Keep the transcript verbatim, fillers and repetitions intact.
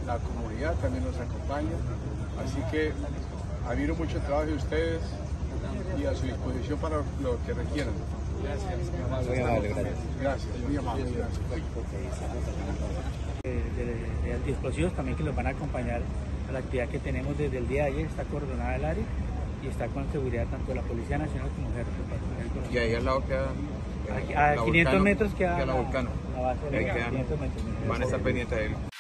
la comunidad también nos acompaña, así que admiro mucho el trabajo de ustedes y a su disposición para lo que requieran. Gracias, muy amable. Muy amable, gracias. Gracias, muy amable, gracias. De, de, de antiexplosivos también, que los van a acompañar a la actividad que tenemos desde el día de ayer. Está coordinada el área y está con seguridad tanto de la Policía Nacional como ejército. Y ahí al lado queda Aquí, a la quinientos Vulcano, metros queda queda la la, Vulcano. la base de Ahí la quedan, quinientos metros. van a estar pendientes de él.